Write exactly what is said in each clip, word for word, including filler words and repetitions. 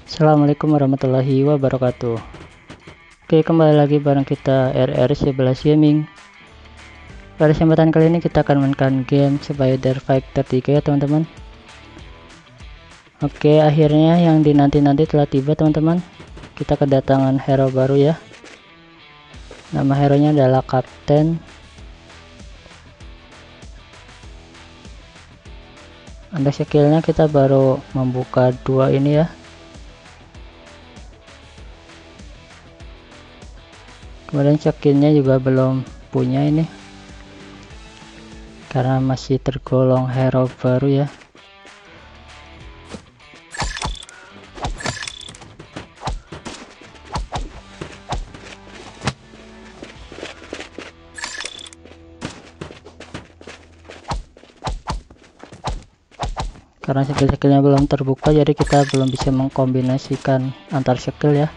Assalamualaikum warahmatullahi wabarakatuh. Oke, kembali lagi bareng kita R R sebelas Gaming. Pada kesempatan kali ini kita akan mainkan game Spider Fighter tiga ya teman-teman. Oke, akhirnya yang dinanti-nanti telah tiba teman-teman. Kita kedatangan hero baru ya. Nama hero nya adalah Kapten. Ada skillnya, kita baru membuka dua ini ya. Kemudian skillnya juga belum punya ini karena masih tergolong hero baru ya. Karena skill-skillnya belum terbuka, jadi kita belum bisa mengkombinasikan antar skill ya.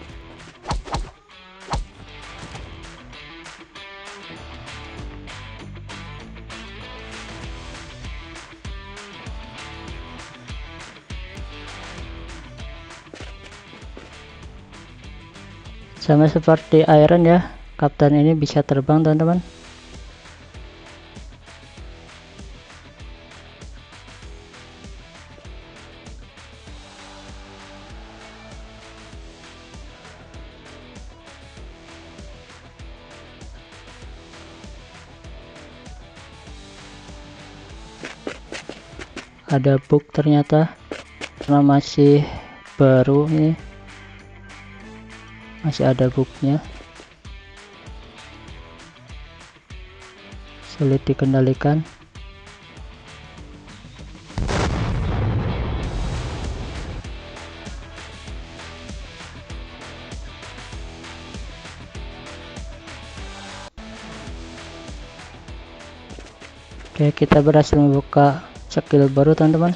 Sama seperti Iron ya, Kapten ini bisa terbang teman-teman. Ada bug ternyata, karena masih baru ini, masih ada bugnya, sulit dikendalikan. Oke, kita berhasil membuka skill baru teman-teman.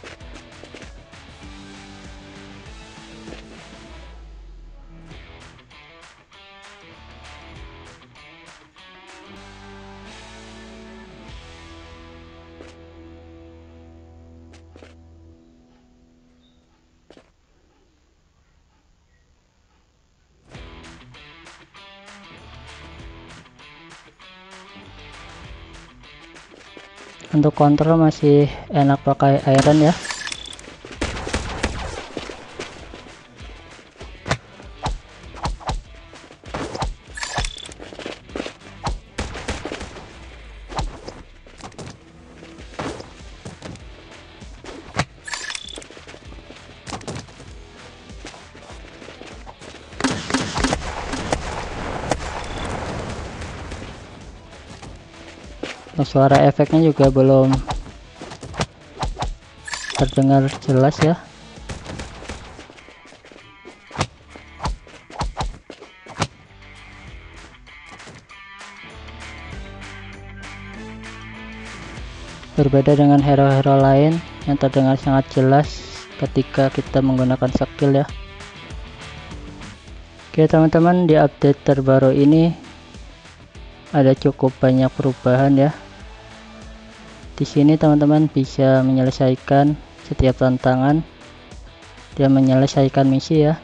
Untuk kontrol masih enak pakai Iron ya. Suara efeknya juga belum terdengar jelas ya. Berbeda dengan hero-hero lain yang terdengar sangat jelas ketika kita menggunakan skill ya. Oke teman-teman, di update terbaru ini ada cukup banyak perubahan ya. Di sini teman-teman bisa menyelesaikan setiap tantangan dan menyelesaikan misi ya.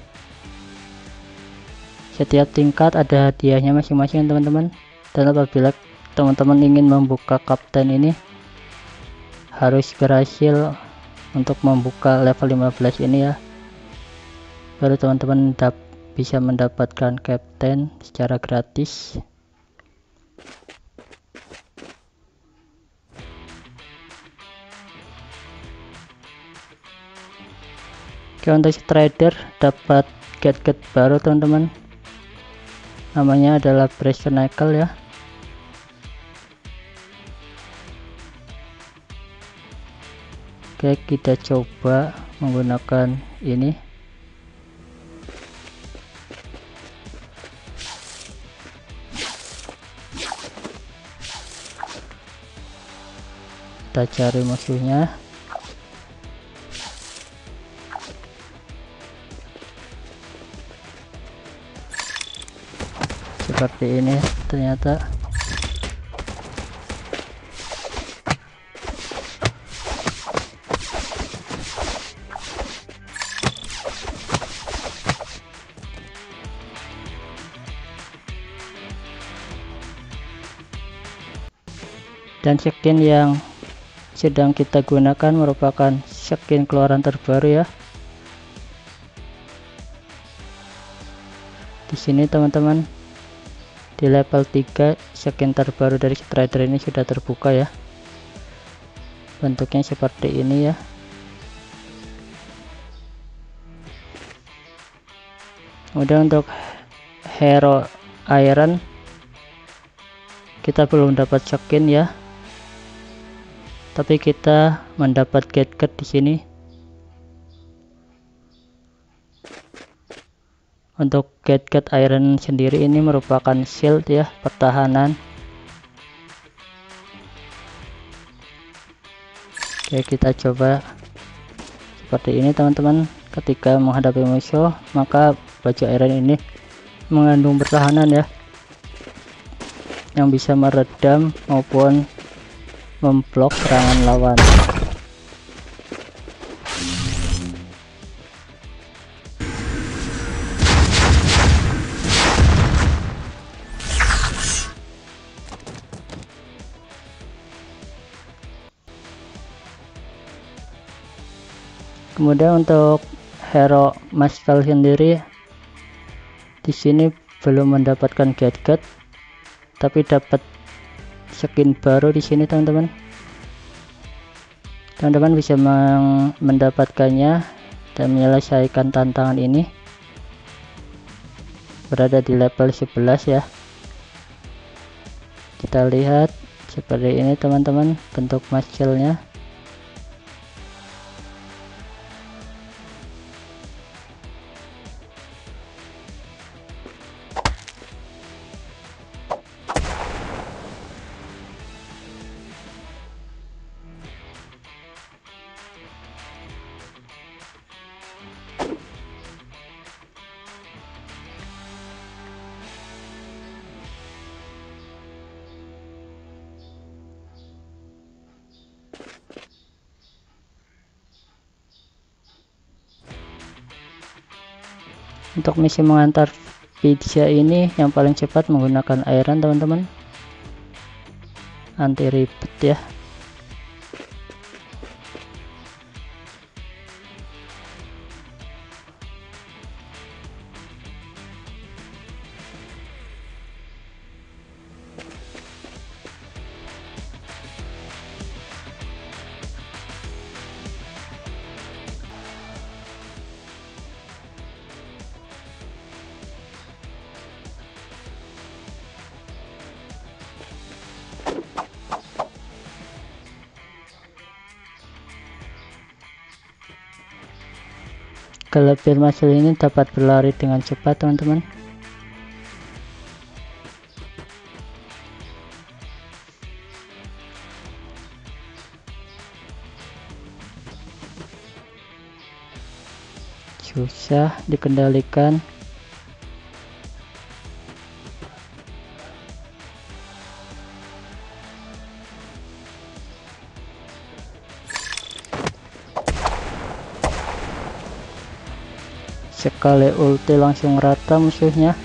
Setiap tingkat ada hadiahnya masing-masing teman-teman. Dan apabila teman-teman ingin membuka Kapten ini, harus berhasil untuk membuka level lima belas ini ya, baru teman-teman bisa mendapatkan Kapten secara gratis. Oke, untuk trader dapat gadget baru teman-teman, namanya adalah Bracenacle ya. Oke, kita coba menggunakan ini. Kita cari musuhnya. Seperti ini ternyata. Dan skin yang sedang kita gunakan merupakan skin keluaran terbaru ya. Di sini teman-teman, di level tiga skin terbaru dari Strider ini sudah terbuka ya. Bentuknya seperti ini ya. Kemudian untuk hero iron kita belum dapat skin ya, tapi kita mendapat gadget di sini. Untuk gadget iron sendiri ini merupakan shield ya, pertahanan. Oke, kita coba seperti ini teman-teman. Ketika menghadapi musuh, maka baju iron ini mengandung pertahanan ya, yang bisa meredam maupun memblok serangan lawan. Kemudian untuk hero Maskal sendiri di sini belum mendapatkan gadget, tapi dapat skin baru di sini teman-teman. Teman-teman bisa mendapatkannya dan menyelesaikan tantangan ini berada di level sebelas ya. Kita lihat seperti ini teman-teman bentuk maskelnya. Untuk misi mengantar pizza ini yang paling cepat menggunakan iron teman-teman, anti ribet ya. Kelebihan muscle ini dapat berlari dengan cepat teman-teman. Susah dikendalikan. Sekali ulti langsung rata musuhnya.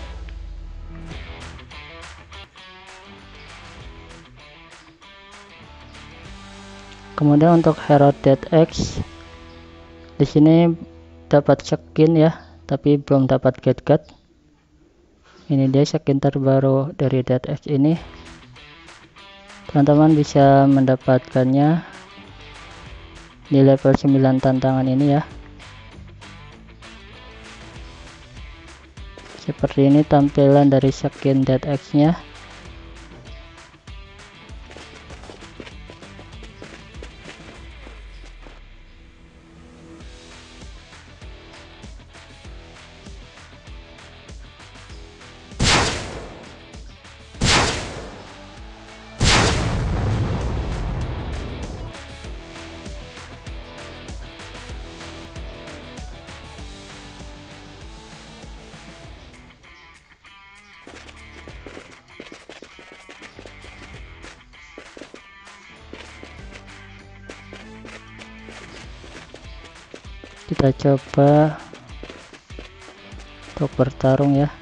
Kemudian untuk hero Dead X di sini dapat skin ya, tapi belum dapat gadget. Ini dia skin terbaru dari Dead X ini. Teman-teman bisa mendapatkannya di level sembilan tantangan ini ya. Seperti ini tampilan dari skin Dead X nya. Kita coba untuk bertarung ya.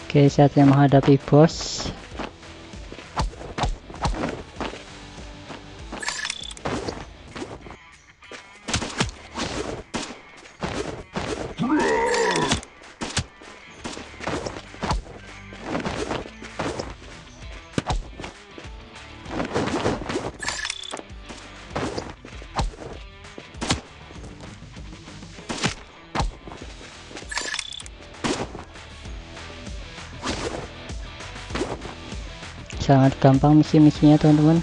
Oke, saatnya menghadapi bos. Sangat gampang misi-misinya teman-teman.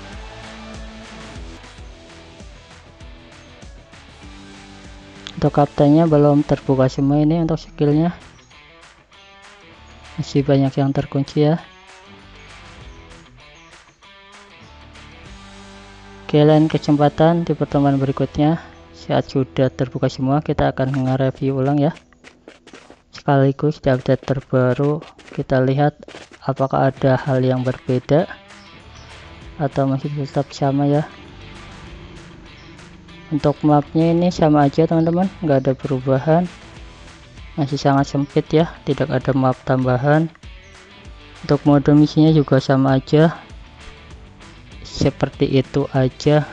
Untuk kaptennya belum terbuka semua ini untuk skillnya, masih banyak yang terkunci ya. Oke, lain kesempatan di pertemuan berikutnya saat sudah terbuka semua kita akan nge-review ulang ya, sekaligus di update terbaru kita lihat apakah ada hal yang berbeda atau masih tetap sama ya. Untuk mapnya ini sama aja teman-teman, nggak ada perubahan, masih sangat sempit ya, tidak ada map tambahan. Untuk mode misinya juga sama aja, seperti itu aja,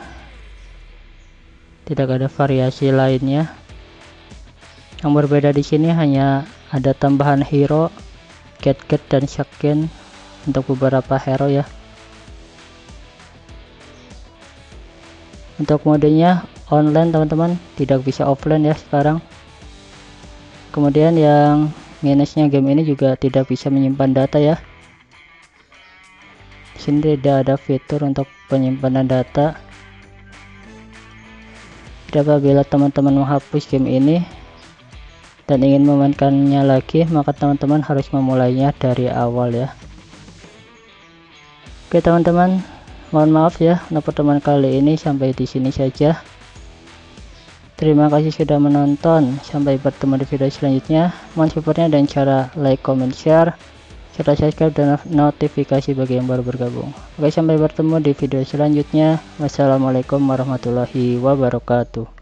tidak ada variasi lainnya. Yang berbeda di sini hanya ada tambahan hero, gadget dan skin untuk beberapa hero ya. Untuk modenya online teman-teman, tidak bisa offline ya sekarang. Kemudian yang minusnya game ini juga tidak bisa menyimpan data ya. Di sini tidak ada fitur untuk penyimpanan data. Jadi apabila teman-teman menghapus game ini dan ingin memainkannya lagi, maka teman-teman harus memulainya dari awal ya. Oke teman-teman, mohon maaf ya untuk pertemuan kali ini sampai di sini saja. Terima kasih sudah menonton, sampai bertemu di video selanjutnya. Mohon supportnya dan cara like, comment, share, serta subscribe dan notifikasi bagi yang baru bergabung. Oke, sampai bertemu di video selanjutnya. Wassalamualaikum warahmatullahi wabarakatuh.